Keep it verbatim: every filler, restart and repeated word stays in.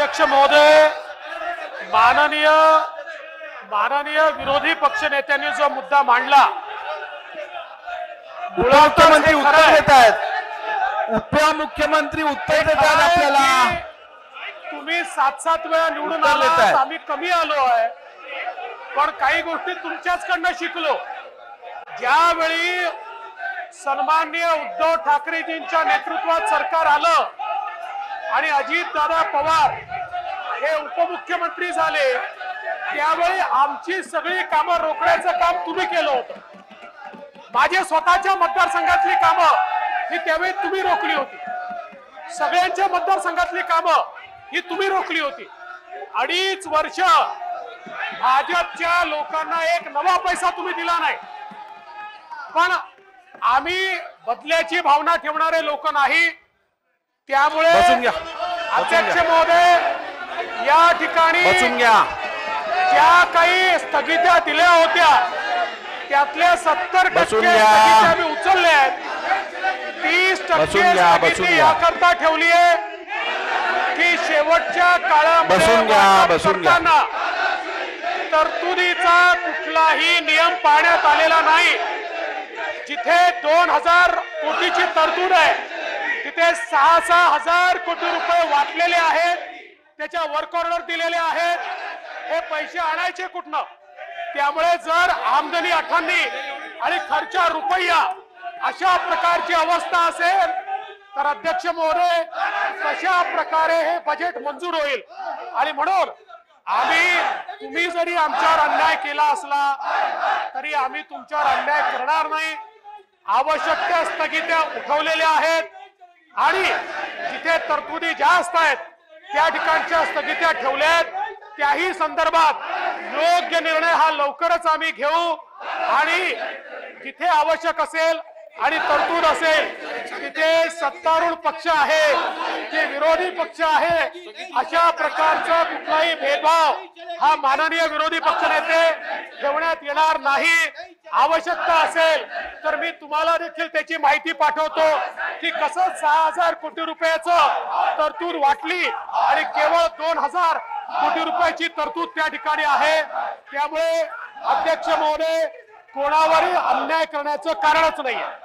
अध्यक्ष महोदय, माननीय माननीय विरोधी पक्ष नेत्यांनी जो मुद्दा मांडला, उपमुख्यमंत्री उत्तर देत आहेत उपमुख्यमंत्री उत्तर देत आहेत आपल्याला। तुम्ही सात सात वेळा निवडून आलात, आम्ही कमी आलो आहे, पण काही गोष्टी तुमच्याचकडनं शिकलो। ज्यावेळी सन्माननीय उद्धव ठाकरेजींच्या नेतृत्वात सरकार आलं आणि अजितदादा पवार हे उपमुख्यमंत्री झाले, त्यावेळी आमची सगळी कामं रोखण्याचं काम तुम्ही केलं होतं। माझ्या स्वतःच्या मतदारसंघातली कामं ही त्यावेळी तुम्ही रोखली होती, सगळ्यांच्या मतदारसंघातली कामं ही तुम्ही रोखली होती। अडीच वर्ष भाजपच्या लोकांना एक नवा पैसा तुम्ही दिला नाही, पण आम्ही बदल्याची भावना ठेवणारे लोक नाही। त्यामुळे अध्यक्ष महोदय, या ठिकाणी ज्या काही स्थगित्या दिल्या होत्या त्यातल्या सत्तर टक्के स्थगित्या आम्ही उचलल्या आहेत। तीस टक्के स्थगिती याकरता ठेवली आहे की शेवटच्या काळामध्ये तरतुदीचा कुठलाही नियम पाळण्यात आलेला नाही। जिथे दोन हजार कोटीची तरतूद आहे तिथे सहा सहा हजार कोटी रुपये वाटलेले आहेत, त्याच्या वर्क ऑर्डर दिलेले आहेत। हे पैसे आणायचे कुठनं? त्यामुळे जर आमदनी अठ्ठावन्न आणि खर्च रुपया अशा प्रकारची अवस्था असेल तर अध्यक्ष महोदय, कशा प्रकारे हे बजेट मंजूर होईल? आणि म्हणून आम्ही, तुम्ही जरी आमच्यावर अन्याय केला असला तरी आम्ही तुमच्यावर अन्याय करणार नाही। आवश्यक त्या स्थगित्या उठवलेल्या आहेत आणि जिथे तरतुदी जास्त आहेत त्या ठिकाणच्या स्थगित्या ठेवल्यात। त्याही संदर्भात योग्य निर्णय हा लवकरच आम्ही घेऊ आणि जिथे आवश्यक असेल आणि तरतूद असेल तिथे सत्तारूढ पक्ष आहे जे विरोधी पक्ष आहे, अशा प्रकारचा कुठलाही भेदभाव हा माननीय विरोधी पक्षनेते ठेवण्यात येणार नाही। आवश्यकता असेल तर मी तुम्हाला देखील त्याची माहिती पाठवतो की कसं सहा हजार कोटी रुपयाचं तरतूद वाटली आणि केवळ दोन हजार कोटी रुपयाची तरतूद त्या ठिकाणी आहे। त्यामुळे अध्यक्ष महोदय, कोणावरही अन्याय करण्याचं कारणच नाहीये।